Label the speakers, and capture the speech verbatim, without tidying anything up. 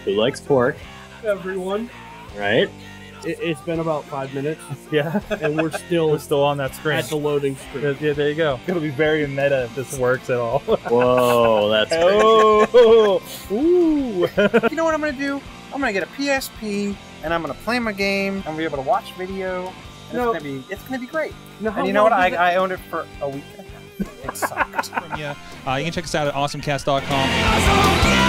Speaker 1: Who likes pork?
Speaker 2: Everyone.
Speaker 1: Right?
Speaker 2: It, it's been about five minutes.
Speaker 3: Yeah.
Speaker 2: And we're still
Speaker 3: We're still on that screen.
Speaker 2: at the loading screen.
Speaker 3: Yeah, there you go. It'll be very meta if this works at all.
Speaker 1: Whoa, that's crazy.
Speaker 3: Oh, ooh.
Speaker 4: You know what I'm gonna do? I'm gonna get a P S P and I'm gonna play my game. I'm gonna be able to watch video. And
Speaker 2: No.
Speaker 4: It's gonna be it's gonna be great.
Speaker 2: Now, how
Speaker 4: And you know what?
Speaker 2: long
Speaker 4: I,
Speaker 2: does
Speaker 4: I owned it for a week and a half. It sucked.
Speaker 5: From you. Uh, you can check us out at awesome cast dot com.
Speaker 6: Awesome, yeah!